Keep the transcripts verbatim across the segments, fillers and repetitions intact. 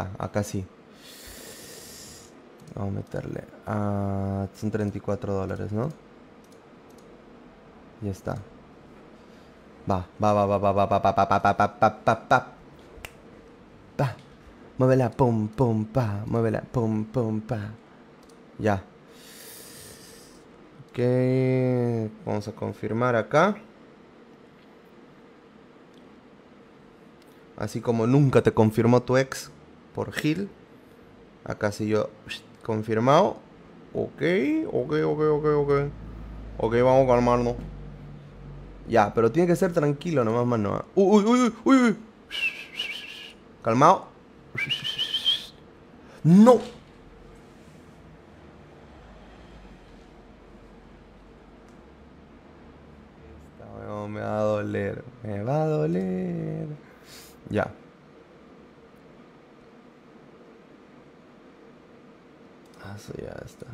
Ya, acá sí. Vamos a meterle. Ah, son treinta y cuatro dólares, ¿no? Ya está. Va, va, va, va, va, va, va, va, va, va, va, va, va, va, va. Pa. Muévela, pum, pum, pa. Muévela, pum, pum, pa. Ya. Ok. Vamos a confirmar acá. Así como nunca te confirmó tu ex por Gil. Acá sí yo confirmado. Ok, ok, ok, ok, ok. Ok, vamos a calmarnos. Ya, pero tiene que ser tranquilo nomás, mano. Uy, uy, uy, uy, uy. Calmado. No. Esta weón me va a doler. Me va a doler. Ya. Eso ya está.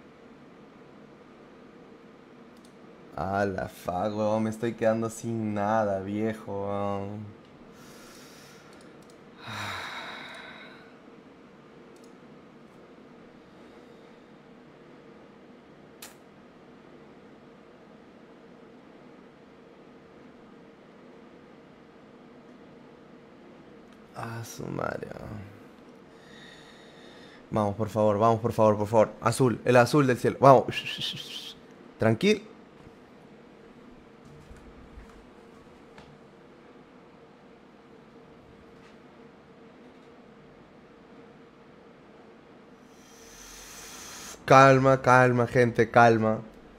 Ah, la fuck, weón. Me estoy quedando sin nada, viejo, weón. Ah, su madre, weón. Vamos, por favor, vamos, por favor, por favor. Azul, el azul del cielo. Vamos. Tranquilo. Calma, calma, gente, calma.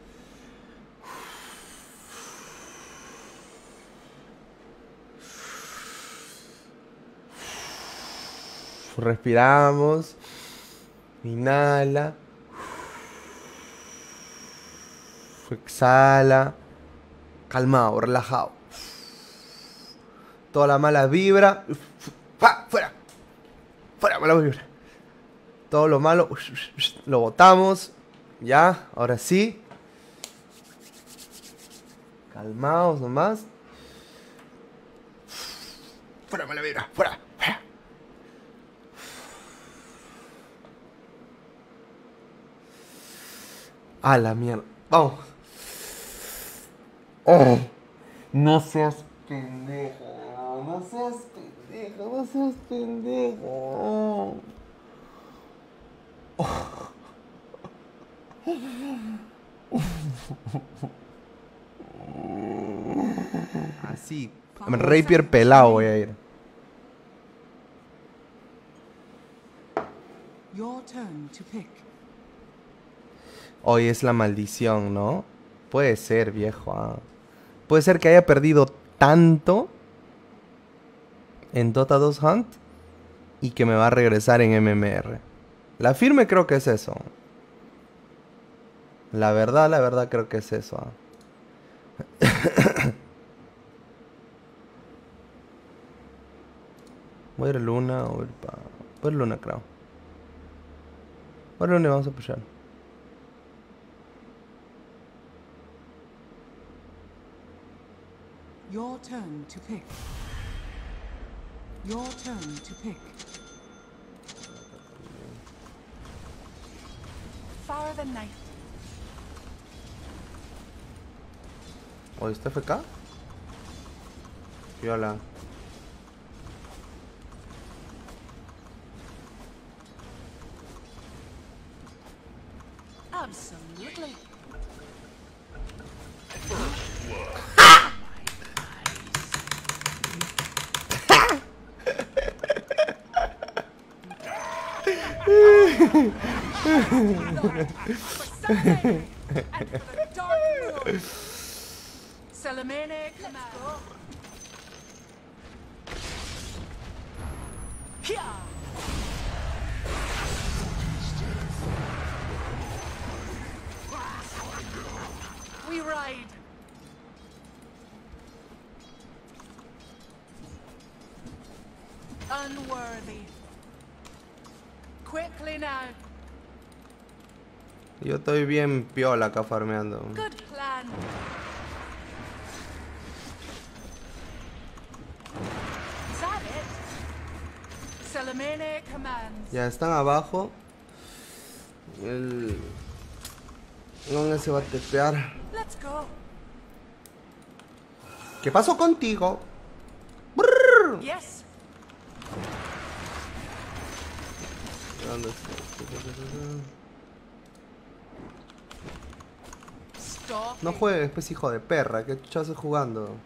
Respiramos. Inhala. Exhala. Calmado, relajado. Toda la mala vibra. ¡Fa! ¡Fuera! ¡Fuera, mala vibra! Todo lo malo lo botamos. Ya, ahora sí. Calmaos nomás. ¡Fuera, mala vibra! ¡Fuera! ¡Fuera! A la mierda. Vamos. Oh. No seas pendejo. No seas pendejo. No seas pendejo. Así. Rapier pelado voy a ir. Hoy es la maldición, ¿no? Puede ser, viejo. Ah. Puede ser que haya perdido tanto en Dota dos Hunt y que me va a regresar en M M R. La firme creo que es eso. La verdad, la verdad creo que es eso. Ah. Voy a ir a Luna o ir pa... Voy a ir a Luna, creo. Voy a Luna y vamos a pushar. Your turn to pick. Your turn to pick. Far the night. ¿O está F K? Viola. Absolutely. Salamene command. We ride. Unworthy. Quickly now. Yo estoy bien piola acá farmeando. Good plan. Is that it? Salamene commands. Ya están abajo. El... ¿Dónde se va a tepear? Let's go. ¿Qué pasó contigo? Brrr. Yes. ¿Dónde está? Stop. No juegues, pues, hijo de perra. ¿Qué chucha haces jugando?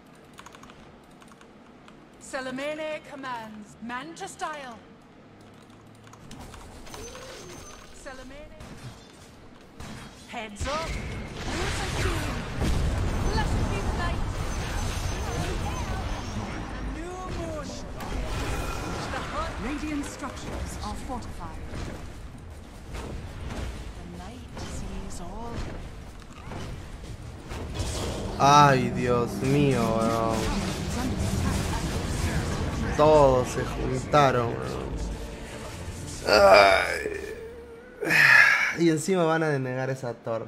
Salamene commands. Man to style. Salamene. Heads up. Loose and beam. Blessed be the night. A new moon. The hunt. Radiant structures are fortified. The night sees all. Ay, Dios mío, weón. Todos se juntaron, weón. Ay. Y encima van a denegar esa torre.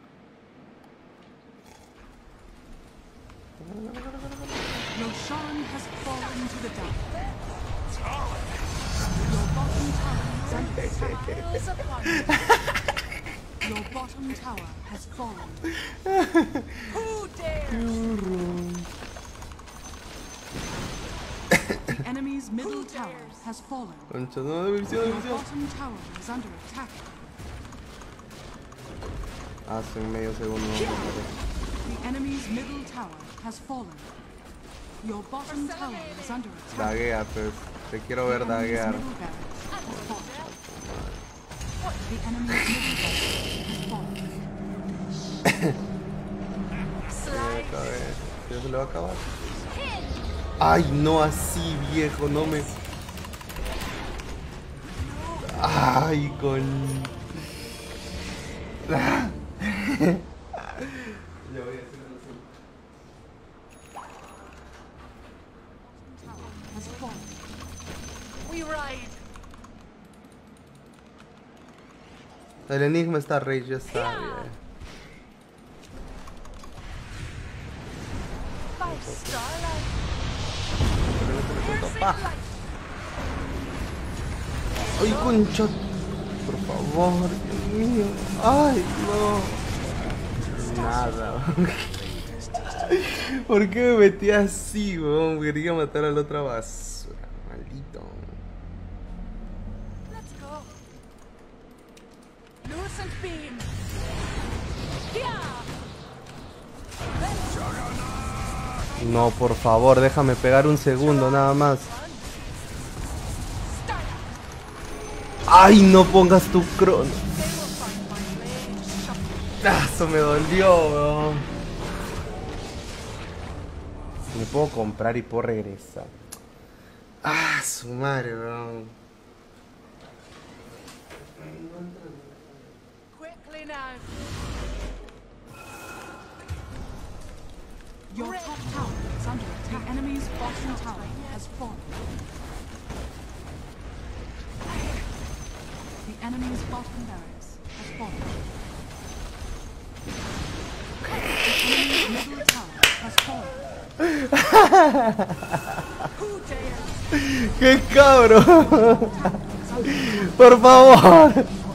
Roshan has fallen to the dark. Your bottom tower is under attack. Smiles upon you. Your bottom tower has fallen. Who dares? The enemy's middle tower has fallen. Concha, no, división, Your división. bottom tower is under attack. Hace un medio segundo. The enemy's middle tower has fallen. Your bottom tower is under attack. Daguea, pues. Te quiero ver The enemy's daguear. middle barracks has fallen. The enemy's middle barracks has fallen. Slide. A ver, ¿ya se le va a acabar? Ay, no así, viejo, no me... Ay, con... Ah. Ya voy a hacer algo así. Has fallen. We ride. El enigma está rey, ya está bien. By starlight. Pa. Piercing light. Ay, concha. Por favor, Dios mío. Ay, no. Nada. ¿Por qué me metí así, weón? Quería matar a la otra basura. Maldito. Let's go. Lucent beam. Yeah. No, por favor, déjame pegar un segundo nada más. Start. Ay, no pongas tu crono. They will find my blade. Shut. Ah, eso me dolió, weón. Me puedo comprar y puedo regresar. Ah, su madre, weón. Quickly now. Your top tower is under attack. The enemy's bottom tower has fallen. The enemy's bottom barracks has fallen. The enemy's middle tower has fallen. Who dares? ¡Qué cabrón! Por favor.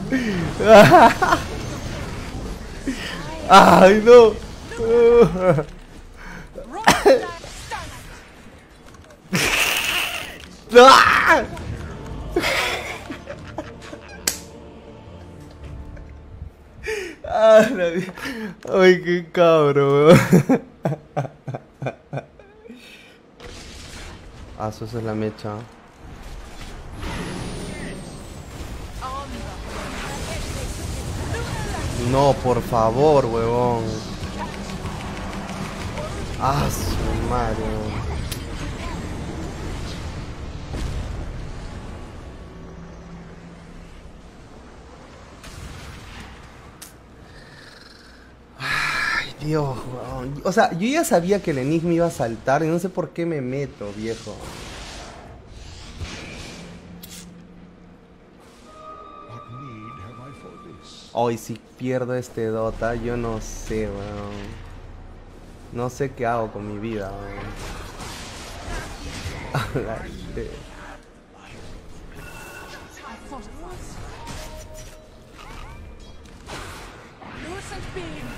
Ay, no. Run down. Start. ¡Ah! Ah, la vi- Ay, qué cabrón. Ah, eso es la mecha. On the No, por favor, huevón. Ah, su madre. Ay, Dios, weón. O sea, yo ya sabía que el enigma iba a saltar y no sé por qué me meto, viejo. What need have I for this? Hoy si pierdo este Dota, yo no sé, weón. No sé qué hago con mi vida, weón. La shit. beam.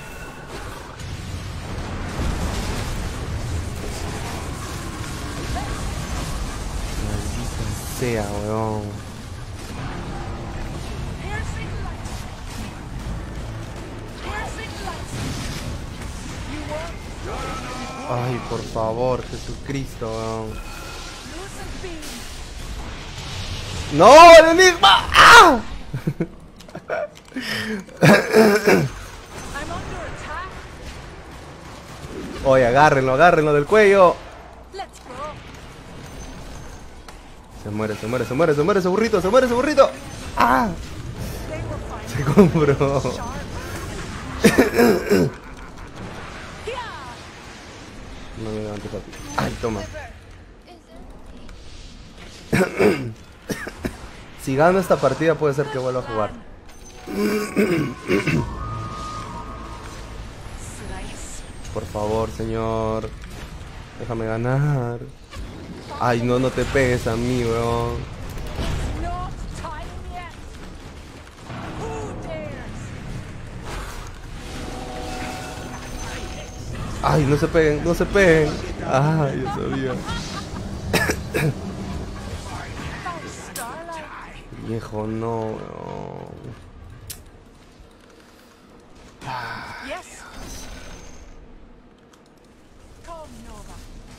Maldita sea, weón. Piercing light. Piercing light. You want Ay, por favor, Jesucristo, weón. lucent beam. ¡No, el enigma! ¡Ah! I'm under attack. Oye, agárrenlo, agárrenlo del cuello. Let's go. Se muere, se muere, se muere, se muere ese burrito, se muere ese burrito. ¡Ah! They were fine. Se compró. Sharp. Yeah. No me levantes, papi. Ay, toma. Si gano esta partida puede ser que vuelva a jugar. Slice. Por favor, señor. Déjame ganar. Ay, no, no te pegues a mí, weón. Not time yet. Who dares? Ay, no se peguen, no se peguen. Ay, yo sabía. By starlight. Viejo, no, weón. Yes. Come, Nova.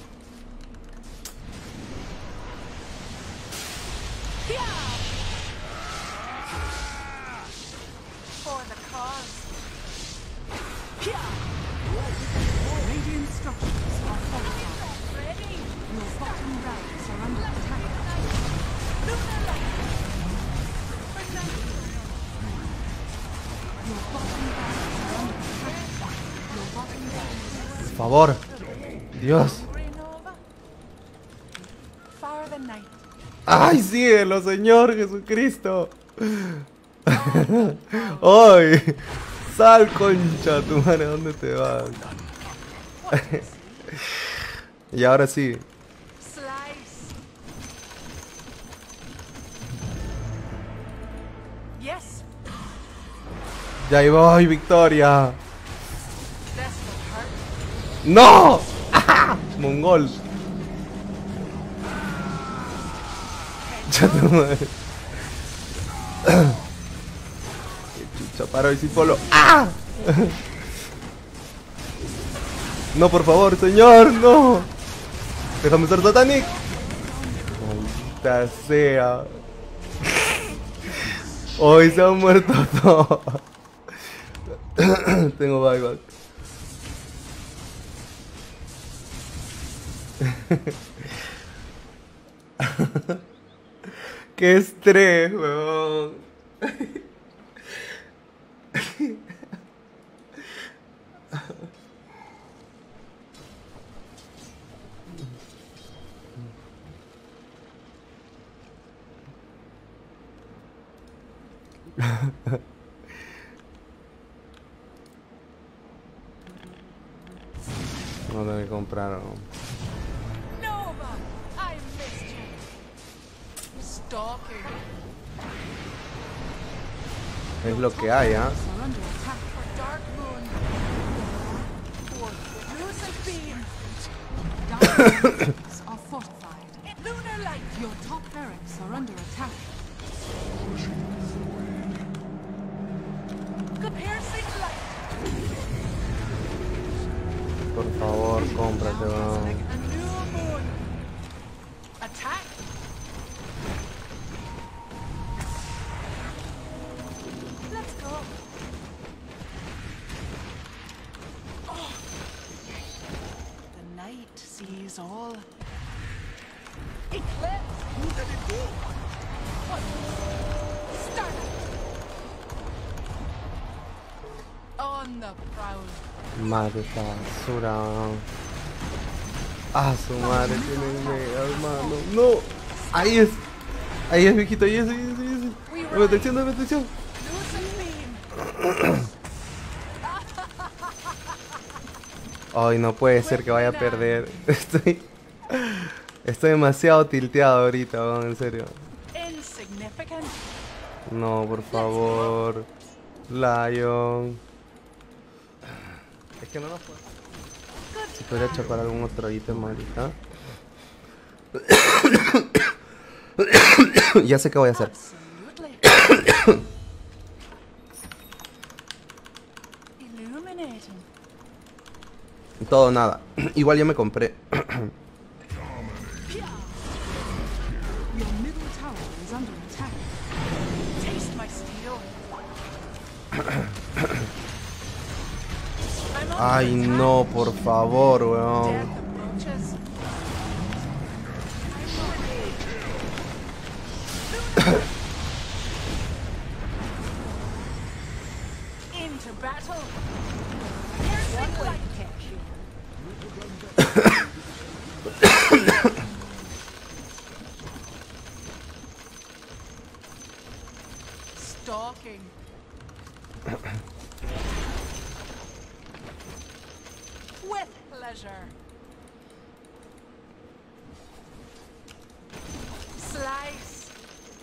Yeah. For the cause. Yeah. Radiant structures are fortified. Ready. Your bottom barracks are under attack. Lunar light. For night. Your bottom barracks are under attack. Your bottom barracks. Por favor. Dios. Nova. For the night. Ay, cielo, Señor Jesucristo. Ay, sal, concha, tu madre, ¿dónde te vas? Y ahora sí. Slice. Yes. Ya ahí voy, victoria. This will hurt. ¡No! ¡Ah! Mongol. Ya tu madre. Qué chucha, paro y sin polo. ¡Ah! No, por favor, señor, no. Déjame ser Satanic. Maldita sea. Hoy se han muerto todos. Tengo buyback. Qué estrés, weón. No tengo que comprar, ¿no? Nova, I missed you. Stalking. Es lo que hay, ¿ah? Are under attack. For Dark Moon. For Lucent Beam. Dark barracks are fortified. Lunar Light. Your top barracks are under attack. Piercing Light. Por favor, cómprate, weón. A new moon. Attack. Let's go. Oh. The night sees all. Eclipse. What? Start. On the prowl. Madre esta basura. Ah, su madre tiene mega, hermano. No. Ahí es. Ahí es, viejito. Ahí es, ahí es, ahí es. Dame atención, dame atención. Lucent Beam. Ay, no puede ser que vaya a perder. Estoy. Estoy demasiado tilteado ahorita, weón, en serio. Insignificant. No, por favor. Lion. Es que no nos puede. Si podría chapar algún otro ítem ahorita. Ya sé qué voy a hacer. Absolutely. Illuminating. Todo o nada. Igual ya me compré. Your middle tower is under attack. Taste my steel. I'm on Ay, the no, por favor, death weón. approaches. Into battle. One way to catch you. Stalking. With pleasure. Slice.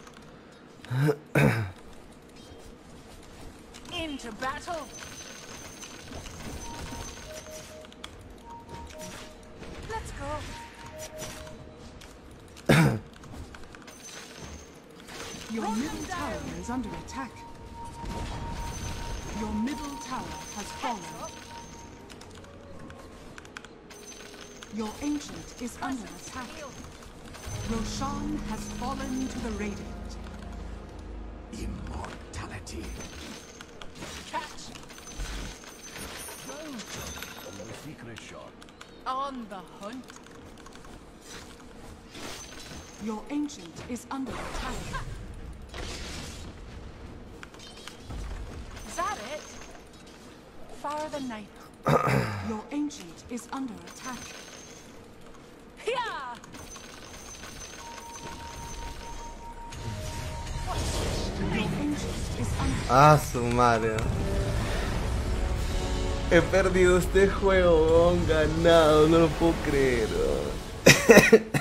Into battle. Let's go. Your middle tower is under attack. Your middle tower has fallen. Your ancient is under attack. Roshan has fallen to the Radiant. Immortality. Catch. The secret shot. On the hunt. Your ancient is under attack. Is that it? Far the night. Your ancient is under attack. Yeah. Your ancient is under Ah, su madre. He perdido este juego, weón, ganado, no lo puedo creer. Weón.